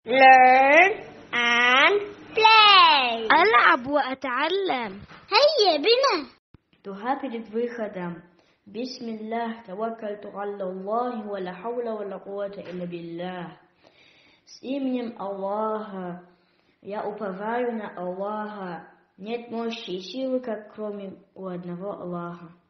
learn and play. ألعب وأتعلم. هيا بنا. تهدد выходом. بسم الله توكلت على الله ولا حول ولا قوة إلا بالله. С именем Аллаха, я уповаю на Аллаха, нет мощи и силы, как кроме у одного Аллаха.